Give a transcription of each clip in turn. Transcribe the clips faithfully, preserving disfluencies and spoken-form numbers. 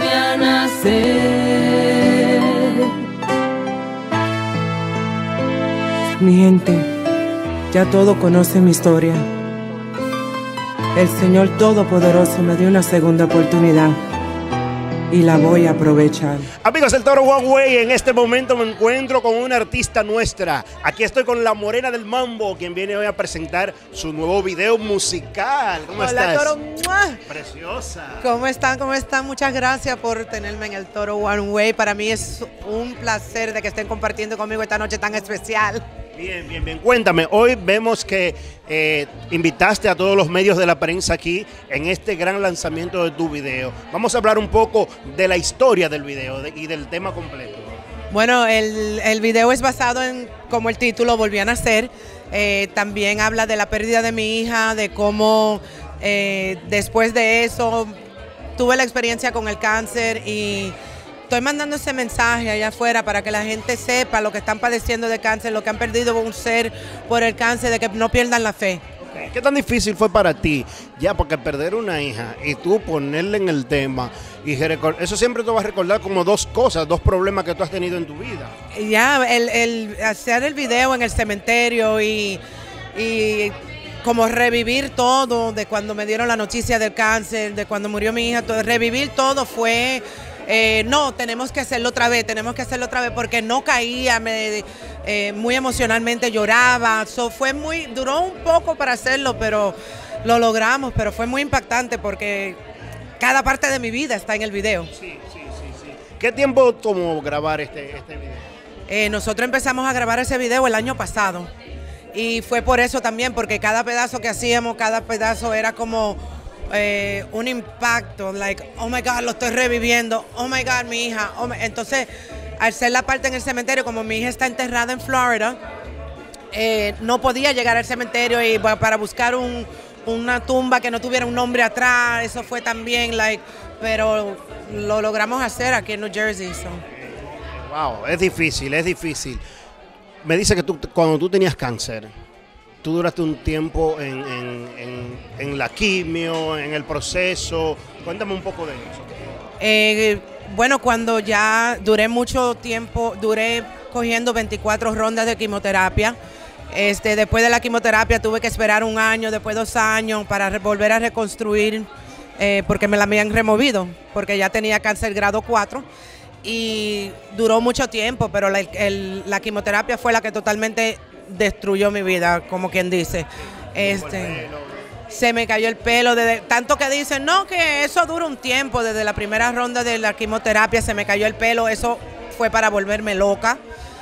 volví a nacer. Mi gente, ya todo conoce mi historia. El Señor Todopoderoso me dio una segunda oportunidad y la voy a aprovechar. Amigos del Toro One Way, en este momento me encuentro con una artista nuestra. Aquí estoy con la Morena del Mambo, quien viene hoy a presentar su nuevo video musical. ¿Cómo Hola, estás? Toro. ¡Mua! Preciosa. ¿Cómo están? ¿Cómo están? Muchas gracias por tenerme en el Toro One Way. Para mí es un placer de que estén compartiendo conmigo esta noche tan especial. Bien, bien, bien. Cuéntame, hoy vemos que eh, invitaste a todos los medios de la prensa aquí en este gran lanzamiento de tu video. Vamos a hablar un poco de la historia del video de, y del tema completo. Bueno, el, el video es basado en, como el título, Volví a Nacer. Eh, también habla de la pérdida de mi hija, de cómo eh, después de eso tuve la experiencia con el cáncer y estoy mandando ese mensaje allá afuera para que la gente sepa lo que están padeciendo de cáncer, lo que han perdido un ser por el cáncer, de que no pierdan la fe. ¿Qué tan difícil fue para ti? Ya, porque perder una hija y tú ponerle en el tema, y eso siempre te va a recordar como dos cosas, dos problemas que tú has tenido en tu vida. Ya, el, el hacer el video en el cementerio y, y como revivir todo de cuando me dieron la noticia del cáncer, de cuando murió mi hija, todo, revivir todo fue... Eh, no, tenemos que hacerlo otra vez, tenemos que hacerlo otra vez porque no caía, me, eh, muy emocionalmente lloraba, so, fue muy, duró un poco para hacerlo, pero lo logramos, pero fue muy impactante porque cada parte de mi vida está en el video. Sí, sí, sí, sí. ¿Qué tiempo tomó grabar este, este video? Eh, nosotros empezamos a grabar ese video el año pasado y fue por eso también, porque cada pedazo que hacíamos, cada pedazo era como... Eh, un impacto, like, oh my God, lo estoy reviviendo, oh my God, mi hija. Oh my... Entonces, al ser la parte en el cementerio, como mi hija está enterrada en Florida, eh, no podía llegar al cementerio y para buscar un, una tumba que no tuviera un nombre atrás, eso fue también, like, pero lo logramos hacer aquí en New Jersey. So. Wow, es difícil, es difícil. Me dice que tú, cuando tú tenías cáncer, tú duraste un tiempo en, en, en, en la quimio, en el proceso. Cuéntame un poco de eso. Eh, bueno, cuando ya duré mucho tiempo, duré cogiendo veinticuatro rondas de quimioterapia. Este, después de la quimioterapia tuve que esperar un año, después dos años para volver a reconstruir, eh, porque me la habían removido, porque ya tenía cáncer grado cuatro. Y duró mucho tiempo, pero la, el, la quimioterapia fue la que totalmente destruyó mi vida, como quien dice. Este, se me cayó el pelo, desde, tanto que dicen, no, que eso dura un tiempo, desde la primera ronda de la quimioterapia se me cayó el pelo, eso fue para volverme loca.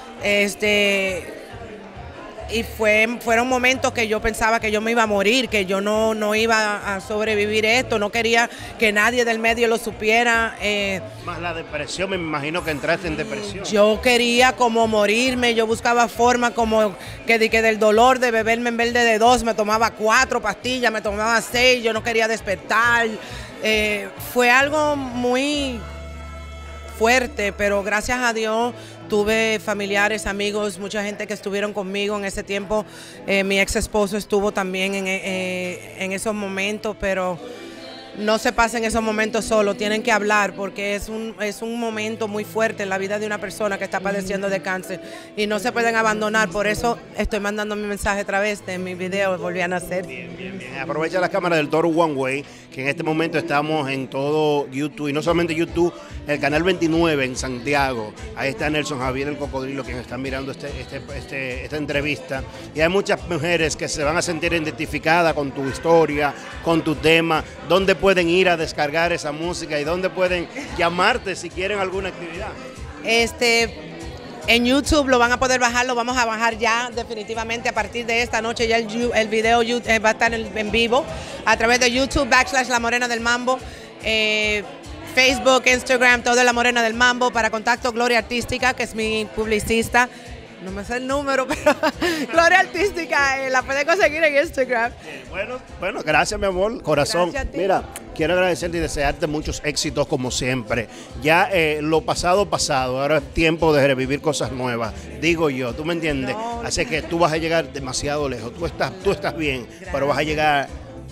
Este, y fue, fueron momentos que yo pensaba que yo me iba a morir, que yo no, no iba a sobrevivir esto, no quería que nadie del medio lo supiera. Eh, Más la depresión, me imagino que entraste en depresión. Yo quería como morirme, yo buscaba forma como que, que del dolor de beberme en vez de dos, me tomaba cuatro pastillas, me tomaba seis, yo no quería despertar. Eh, fue algo muy fuerte, pero gracias a Dios tuve familiares, amigos, mucha gente que estuvieron conmigo en ese tiempo. Eh, mi ex esposo estuvo también en, eh, en esos momentos, pero no se pasen esos momentos solo, tienen que hablar porque es un, es un momento muy fuerte en la vida de una persona que está padeciendo de cáncer y no se pueden abandonar. Por eso estoy mandando mi mensaje a través de mi video, Volví a Nacer. Bien, bien, bien. Aprovecha la cámara del Toro One Way, que en este momento estamos en todo YouTube, y no solamente YouTube, el canal veintinueve en Santiago. Ahí está Nelson Javier el Cocodrilo, quien está mirando este, este, este, esta entrevista. Y hay muchas mujeres que se van a sentir identificadas con tu historia, con tu tema, donde pueden ir a descargar esa música y dónde pueden llamarte si quieren alguna actividad. Este, en YouTube lo van a poder bajar, lo vamos a bajar ya definitivamente a partir de esta noche. Ya el, el video va a estar en vivo a través de YouTube, backslash La Morena del Mambo, eh, Facebook, Instagram, todo La Morena del Mambo. Para contacto, Gloria Artística, que es mi publicista. No me sé el número, pero Gloria Artística, eh, la pueden conseguir en Instagram. Bueno, bueno, gracias, mi amor, corazón. Mira, quiero agradecerte y desearte muchos éxitos como siempre. Ya eh, lo pasado, pasado, ahora es tiempo de revivir cosas nuevas, digo yo, ¿tú me entiendes? No, Así que tú vas a llegar demasiado lejos, tú estás, tú estás bien, gracias. Pero vas a llegar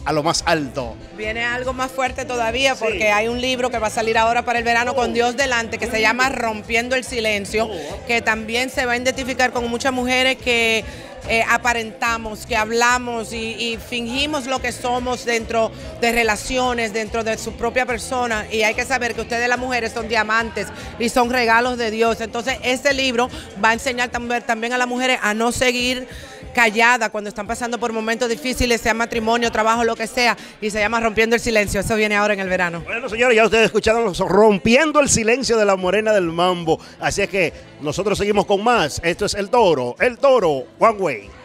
a lo más alto. Viene algo más fuerte todavía porque Sí. hay un libro que va a salir ahora para el verano con Dios delante que se llama Rompiendo el Silencio, que también se va a identificar con muchas mujeres que eh, aparentamos, que hablamos y, y fingimos lo que somos dentro de relaciones, dentro de su propia persona, y hay que saber que ustedes las mujeres son diamantes y son regalos de Dios. Entonces este libro va a enseñar también, también a las mujeres a no seguir callada cuando están pasando por momentos difíciles, sea matrimonio, trabajo, lo que sea, y se llama Rompiendo el Silencio. Eso viene ahora en el verano. Bueno, señores, ya ustedes escucharon los Rompiendo el Silencio de la Morena del Mambo. Así es que nosotros seguimos con más. Esto es El Toro, El Toro One Way.